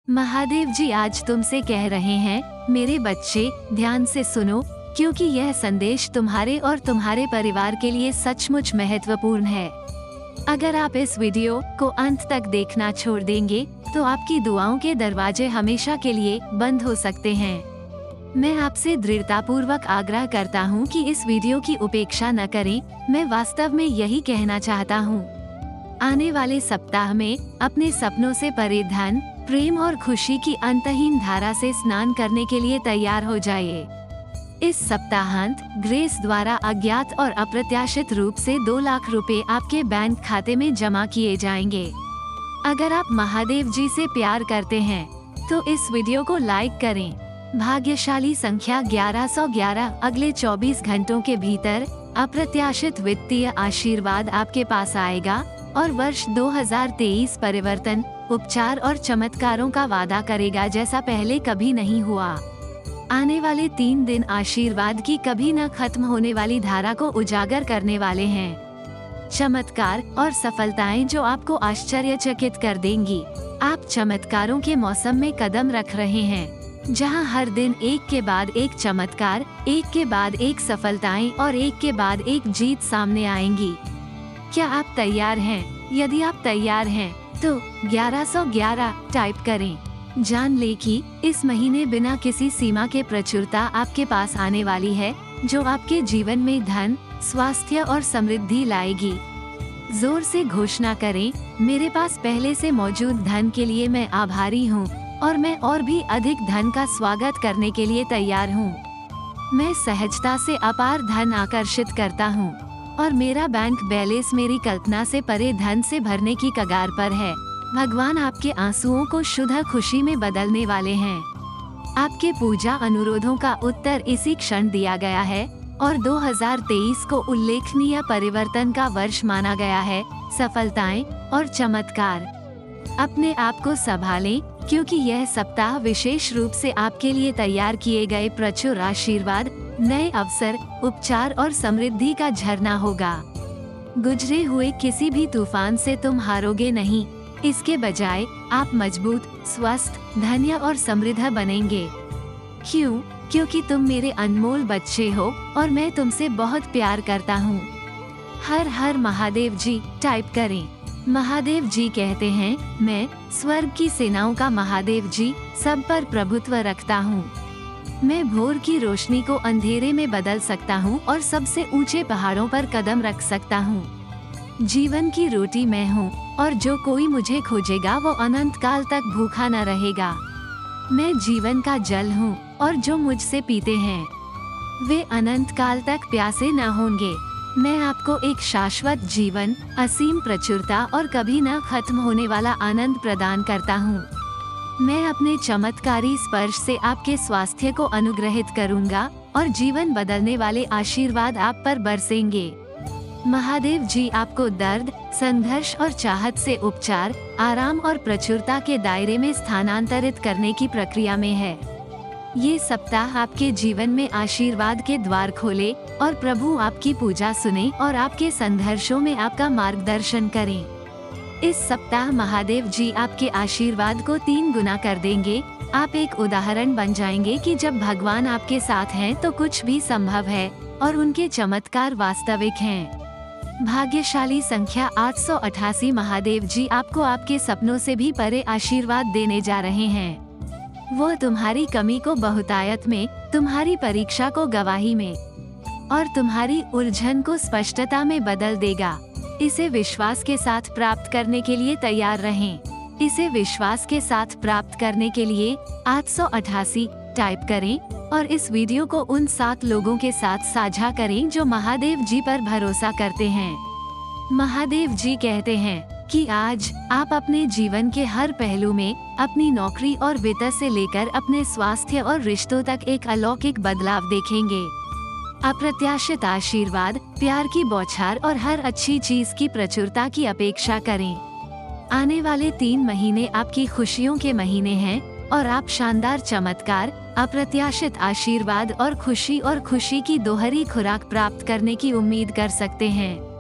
महादेव जी आज तुमसे कह रहे हैं, मेरे बच्चे ध्यान से सुनो, क्योंकि यह संदेश तुम्हारे और तुम्हारे परिवार के लिए सचमुच महत्वपूर्ण है। अगर आप इस वीडियो को अंत तक देखना छोड़ देंगे तो आपकी दुआओं के दरवाजे हमेशा के लिए बंद हो सकते हैं। मैं आपसे दृढ़तापूर्वक आग्रह करता हूँ कि इस वीडियो की उपेक्षा न करें। मैं वास्तव में यही कहना चाहता हूँ। आने वाले सप्ताह में अपने सपनों से परे धन, प्रेम और खुशी की अंतहीन धारा से स्नान करने के लिए तैयार हो जाइए। इस सप्ताहांत ग्रेस द्वारा अज्ञात और अप्रत्याशित रूप से 2 लाख रुपए आपके बैंक खाते में जमा किए जाएंगे। अगर आप महादेव जी से प्यार करते हैं तो इस वीडियो को लाइक करें। भाग्यशाली संख्या 1111। अगले 24 घंटों के भीतर अप्रत्याशित वित्तीय आशीर्वाद आपके पास आएगा और वर्ष 2023 परिवर्तन, उपचार और चमत्कारों का वादा करेगा जैसा पहले कभी नहीं हुआ। आने वाले 3 दिन आशीर्वाद की कभी न खत्म होने वाली धारा को उजागर करने वाले हैं। चमत्कार और सफलताएं जो आपको आश्चर्यचकित कर देंगी। आप चमत्कारों के मौसम में कदम रख रहे हैं, जहां हर दिन एक के बाद एक चमत्कार, एक के बाद एक सफलताएं और एक के बाद एक जीत सामने आएंगी। क्या आप तैयार हैं? यदि आप तैयार हैं तो 1111 टाइप करें। जान ले कि इस महीने बिना किसी सीमा के प्रचुरता आपके पास आने वाली है, जो आपके जीवन में धन, स्वास्थ्य और समृद्धि लाएगी। जोर से घोषणा करें, मेरे पास पहले से मौजूद धन के लिए मैं आभारी हूँ और मैं और भी अधिक धन का स्वागत करने के लिए तैयार हूँ। मैं सहजता से अपार धन आकर्षित करता हूँ और मेरा बैंक बैलेंस मेरी कल्पना से परे धन से भरने की कगार पर है। भगवान आपके आंसुओं को शुद्ध खुशी में बदलने वाले हैं। आपके पूजा अनुरोधों का उत्तर इसी क्षण दिया गया है और 2023 को उल्लेखनीय परिवर्तन का वर्ष माना गया है। सफलताएं और चमत्कार। अपने आप को संभालें, क्योंकि यह सप्ताह विशेष रूप से आपके लिए तैयार किए गए प्रचुर आशीर्वाद, नए अवसर, उपचार और समृद्धि का झरना होगा। गुजरे हुए किसी भी तूफान से तुम हारोगे नहीं। इसके बजाय आप मजबूत, स्वस्थ, धन्य और समृद्ध बनेंगे। क्यों? क्योंकि तुम मेरे अनमोल बच्चे हो और मैं तुमसे बहुत प्यार करता हूँ। हर हर महादेव जी टाइप करें। महादेव जी कहते हैं, मैं स्वर्ग की सेनाओं का महादेव जी सब पर प्रभुत्व रखता हूँ। मैं भोर की रोशनी को अंधेरे में बदल सकता हूँ और सबसे ऊंचे पहाड़ों पर कदम रख सकता हूँ। जीवन की रोटी मैं हूँ और जो कोई मुझे खोजेगा वो अनंत काल तक भूखा न रहेगा। मैं जीवन का जल हूँ और जो मुझसे पीते हैं वे अनंत काल तक प्यासे न होंगे। मैं आपको एक शाश्वत जीवन, असीम प्रचुरता और कभी न खत्म होने वाला आनंद प्रदान करता हूँ। मैं अपने चमत्कारी स्पर्श से आपके स्वास्थ्य को अनुग्रहित करूँगा और जीवन बदलने वाले आशीर्वाद आप पर बरसेंगे। महादेव जी आपको दर्द, संघर्ष और चाहत से उपचार, आराम और प्रचुरता के दायरे में स्थानांतरित करने की प्रक्रिया में है। ये सप्ताह आपके जीवन में आशीर्वाद के द्वार खोले और प्रभु आपकी पूजा सुने और आपके संघर्षों में आपका मार्गदर्शन करें। इस सप्ताह महादेव जी आपके आशीर्वाद को 3 गुना कर देंगे। आप एक उदाहरण बन जाएंगे कि जब भगवान आपके साथ हैं तो कुछ भी संभव है और उनके चमत्कार वास्तविक हैं। भाग्यशाली संख्या 888। महादेव जी आपको आपके सपनों से भी परे आशीर्वाद देने जा रहे हैं। वो तुम्हारी कमी को बहुतायत में, तुम्हारी परीक्षा को गवाही में और तुम्हारी उलझन को स्पष्टता में बदल देगा। इसे विश्वास के साथ प्राप्त करने के लिए तैयार रहें। इसे विश्वास के साथ प्राप्त करने के लिए 888 टाइप करें और इस वीडियो को उन 7 लोगों के साथ साझा करें जो महादेव जी पर भरोसा करते हैं। महादेव जी कहते हैं कि आज आप अपने जीवन के हर पहलू में, अपनी नौकरी और वित्त से लेकर अपने स्वास्थ्य और रिश्तों तक एक अलौकिक बदलाव देखेंगे। अप्रत्याशित आशीर्वाद, प्यार की बौछार और हर अच्छी चीज की प्रचुरता की अपेक्षा करें। आने वाले 3 महीने आपकी खुशियों के महीने हैं और आप शानदार चमत्कार, अप्रत्याशित आशीर्वाद और खुशी की दोहरी खुराक प्राप्त करने की उम्मीद कर सकते हैं।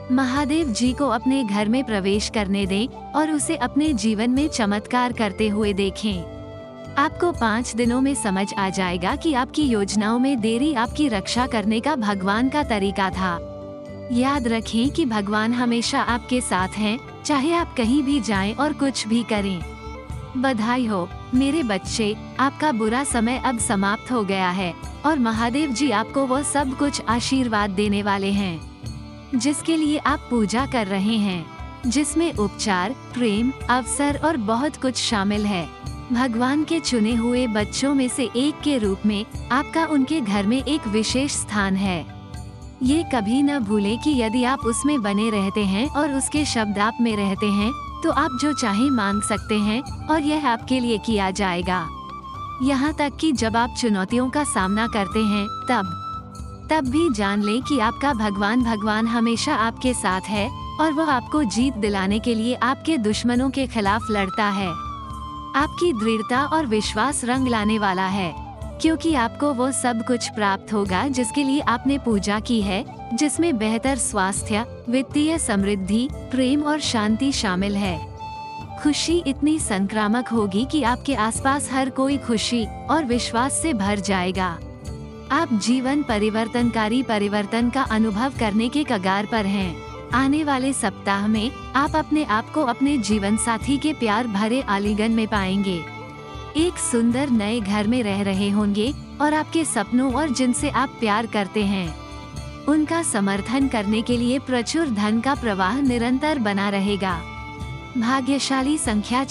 महादेव जी को अपने घर में प्रवेश करने दें और उसे अपने जीवन में चमत्कार करते हुए देखें। आपको 5 दिनों में समझ आ जाएगा कि आपकी योजनाओं में देरी आपकी रक्षा करने का भगवान का तरीका था। याद रखें कि भगवान हमेशा आपके साथ हैं, चाहे आप कहीं भी जाएं और कुछ भी करें। बधाई हो मेरे बच्चे, आपका बुरा समय अब समाप्त हो गया है और महादेव जी आपको वो सब कुछ आशीर्वाद देने वाले हैं जिसके लिए आप पूजा कर रहे हैं, जिसमें उपचार, प्रेम, अवसर और बहुत कुछ शामिल है। भगवान के चुने हुए बच्चों में से एक के रूप में आपका उनके घर में एक विशेष स्थान है। ये कभी न भूलें कि यदि आप उसमें बने रहते हैं और उसके शब्द आप में रहते हैं तो आप जो चाहे मांग सकते हैं और यह आपके लिए किया जाएगा। यहाँ तक कि जब आप चुनौतियों का सामना करते हैं तब भी जान लें कि आपका भगवान हमेशा आपके साथ है और वह आपको जीत दिलाने के लिए आपके दुश्मनों के खिलाफ लड़ता है। आपकी दृढ़ता और विश्वास रंग लाने वाला है, क्योंकि आपको वो सब कुछ प्राप्त होगा जिसके लिए आपने पूजा की है, जिसमें बेहतर स्वास्थ्य, वित्तीय समृद्धि, प्रेम और शांति शामिल है। खुशी इतनी संक्रामक होगी कि आपके आसपास हर कोई खुशी और विश्वास से भर जाएगा। आप जीवन परिवर्तन का अनुभव करने के कगार पर हैं। आने वाले सप्ताह में आप अपने आप को अपने जीवन साथी के प्यार भरे आलिंगन में पाएंगे। एक सुंदर नए घर में रह रहे होंगे और आपके सपनों और जिनसे आप प्यार करते हैं उनका समर्थन करने के लिए प्रचुर धन का प्रवाह निरंतर बना रहेगा। भाग्यशाली संख्या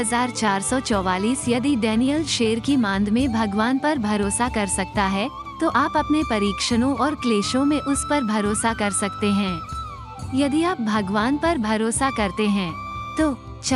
4444। यदि डैनियल शेर की मांद में भगवान पर भरोसा कर सकता है तो आप अपने परीक्षणों और क्लेशों में उस पर भरोसा कर सकते हैं। यदि आप भगवान पर भरोसा करते हैं तो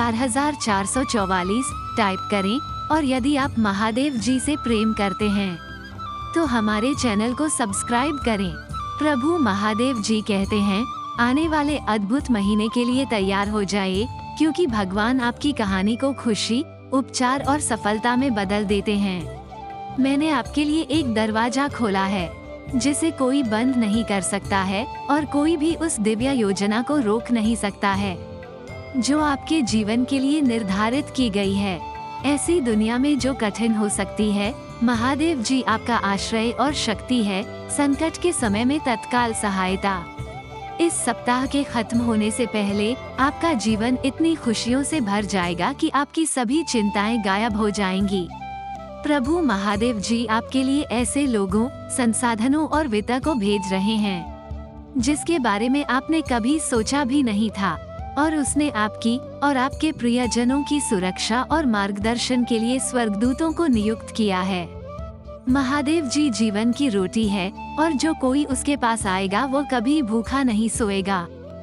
4444 टाइप करें, और यदि आप महादेव जी से प्रेम करते हैं तो हमारे चैनल को सब्सक्राइब करें। प्रभु महादेव जी कहते हैं, आने वाले अद्भुत महीने के लिए तैयार हो जाइए, क्योंकि भगवान आपकी कहानी को खुशी, उपचार और सफलता में बदल देते हैं। मैंने आपके लिए एक दरवाजा खोला है जिसे कोई बंद नहीं कर सकता है और कोई भी उस दिव्य योजना को रोक नहीं सकता है जो आपके जीवन के लिए निर्धारित की गई है। ऐसी दुनिया में जो कठिन हो सकती है, महादेव जी आपका आश्रय और शक्ति है। संकट के समय में तत्काल सहायता। इस सप्ताह के खत्म होने से पहले आपका जीवन इतनी खुशियों से भर जाएगा कि आपकी सभी चिंताएं गायब हो जाएंगी। प्रभु महादेव जी आपके लिए ऐसे लोगों, संसाधनों और वित्त को भेज रहे हैं जिसके बारे में आपने कभी सोचा भी नहीं था, और उसने आपकी और आपके प्रियजनों की सुरक्षा और मार्गदर्शन के लिए स्वर्गदूतों को नियुक्त किया है। महादेव जी जीवन की रोटी है और जो कोई उसके पास आएगा वो कभी भूखा नहीं सोएगा।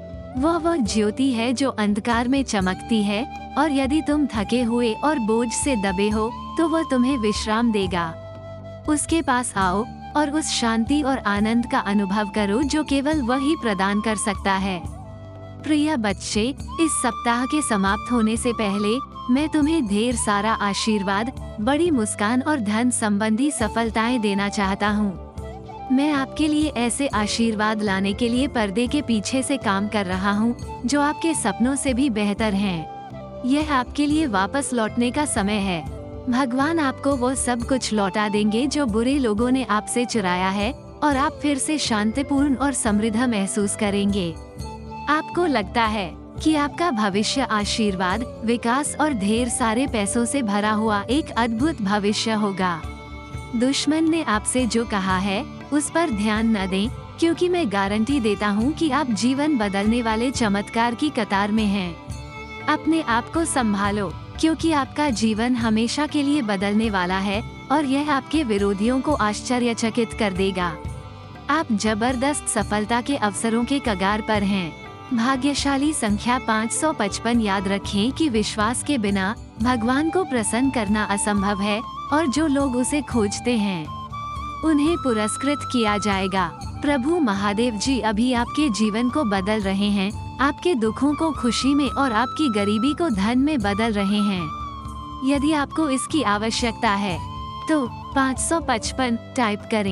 वह ज्योति है जो अंधकार में चमकती है, और यदि तुम थके हुए और बोझ से दबे हो तो वह तुम्हें विश्राम देगा। उसके पास आओ और उस शांति और आनंद का अनुभव करो जो केवल वही प्रदान कर सकता है। प्रिय बच्चे, इस सप्ताह के समाप्त होने से पहले मैं तुम्हें ढेर सारा आशीर्वाद, बड़ी मुस्कान और धन संबंधी सफलताएं देना चाहता हूँ। मैं आपके लिए ऐसे आशीर्वाद लाने के लिए पर्दे के पीछे से काम कर रहा हूँ जो आपके सपनों से भी बेहतर हैं। यह आपके लिए वापस लौटने का समय है। भगवान आपको वो सब कुछ लौटा देंगे जो बुरे लोगों ने आपसे चुराया है, और आप फिर से शांतिपूर्ण और समृद्ध महसूस करेंगे। आपको लगता है कि आपका भविष्य आशीर्वाद, विकास और ढेर सारे पैसों से भरा हुआ एक अद्भुत भविष्य होगा। दुश्मन ने आपसे जो कहा है उस पर ध्यान न दें, क्योंकि मैं गारंटी देता हूँ कि आप जीवन बदलने वाले चमत्कार की कतार में हैं। अपने आप को संभालो, क्योंकि आपका जीवन हमेशा के लिए बदलने वाला है और यह आपके विरोधियों को आश्चर्यचकित कर देगा। आप जबरदस्त सफलता के अवसरों के कगार पर हैं। भाग्यशाली संख्या 555। याद रखें कि विश्वास के बिना भगवान को प्रसन्न करना असंभव है, और जो लोग उसे खोजते हैं उन्हें पुरस्कृत किया जाएगा। प्रभु महादेव जी अभी आपके जीवन को बदल रहे हैं, आपके दुखों को खुशी में और आपकी गरीबी को धन में बदल रहे हैं। यदि आपको इसकी आवश्यकता है तो 555 टाइप करें।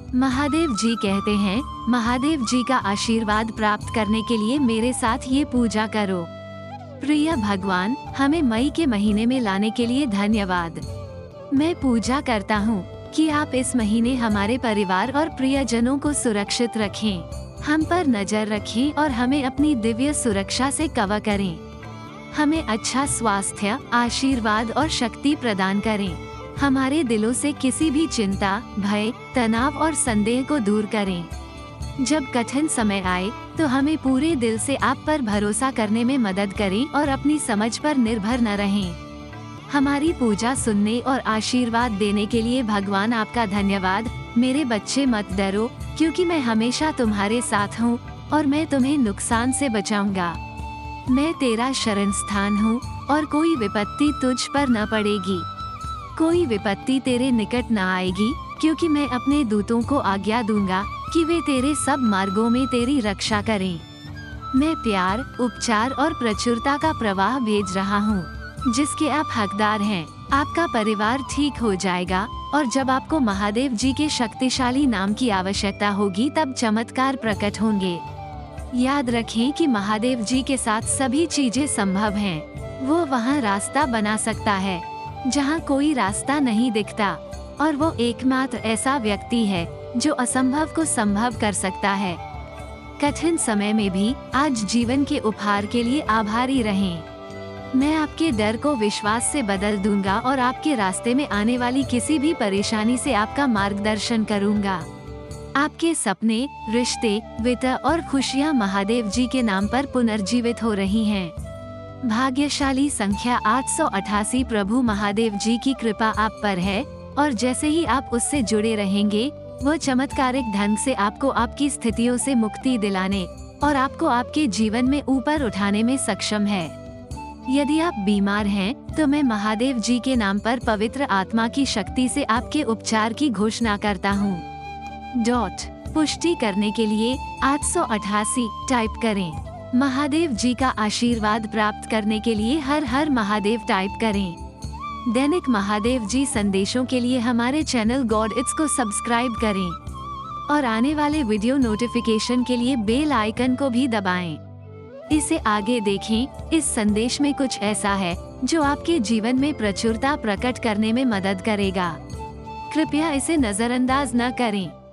महादेव जी कहते हैं, महादेव जी का आशीर्वाद प्राप्त करने के लिए मेरे साथ ये पूजा करो। प्रिय भगवान, हमें मई के महीने में लाने के लिए धन्यवाद। मैं पूजा करता हूँ कि आप इस महीने हमारे परिवार और प्रियजनों को सुरक्षित रखें, हम पर नजर रखें और हमें अपनी दिव्य सुरक्षा से कवर करें। हमें अच्छा स्वास्थ्य, आशीर्वाद और शक्ति प्रदान करें। हमारे दिलों से किसी भी चिंता, भय, तनाव और संदेह को दूर करें। जब कठिन समय आए तो हमें पूरे दिल से आप पर भरोसा करने में मदद करें और अपनी समझ पर निर्भर न रहें। हमारी पूजा सुनने और आशीर्वाद देने के लिए भगवान आपका धन्यवाद। मेरे बच्चे, मत डरो, क्योंकि मैं हमेशा तुम्हारे साथ हूँ और मैं तुम्हें नुकसान से बचाऊंगा। मैं तेरा शरण स्थान हूँ और कोई विपत्ति तुझ पर न पड़ेगी। कोई विपत्ति तेरे निकट न आएगी, क्योंकि मैं अपने दूतों को आज्ञा दूंगा कि वे तेरे सब मार्गों में तेरी रक्षा करें। मैं प्यार, उपचार और प्रचुरता का प्रवाह भेज रहा हूँ, जिसके आप हकदार हैं। आपका परिवार ठीक हो जाएगा और जब आपको महादेव जी के शक्तिशाली नाम की आवश्यकता होगी तब चमत्कार प्रकट होंगे। याद रखें कि महादेव जी के साथ सभी चीजें संभव हैं। वो वहाँ रास्ता बना सकता है जहाँ कोई रास्ता नहीं दिखता, और वो एकमात्र ऐसा व्यक्ति है जो असंभव को संभव कर सकता है। कठिन समय में भी आज जीवन के उपहार के लिए आभारी रहें। मैं आपके डर को विश्वास से बदल दूंगा और आपके रास्ते में आने वाली किसी भी परेशानी से आपका मार्गदर्शन करूंगा। आपके सपने, रिश्ते, वित्त और खुशियां महादेव जी के नाम पर पुनर्जीवित हो रही हैं। भाग्यशाली संख्या 888। प्रभु महादेव जी की कृपा आप पर है और जैसे ही आप उससे जुड़े रहेंगे, वो चमत्कारिक ढंग से आपको आपकी स्थितियों से मुक्ति दिलाने और आपको आपके जीवन में ऊपर उठाने में सक्षम है। यदि आप बीमार हैं, तो मैं महादेव जी के नाम पर पवित्र आत्मा की शक्ति से आपके उपचार की घोषणा करता हूँ। पुष्टि करने के लिए 888 टाइप करें। महादेव जी का आशीर्वाद प्राप्त करने के लिए हर हर महादेव टाइप करें। दैनिक महादेव जी संदेशों के लिए हमारे चैनल गॉड इट्स को सब्सक्राइब करें और आने वाले वीडियो नोटिफिकेशन के लिए बेल आइकन को भी दबाएं। इसे आगे देखें। इस संदेश में कुछ ऐसा है जो आपके जीवन में प्रचुरता प्रकट करने में मदद करेगा। कृपया इसे नजरअंदाज न करें।